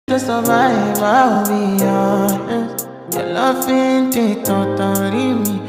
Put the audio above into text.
to survive, I'll be honest. Your love ain't it, totally me.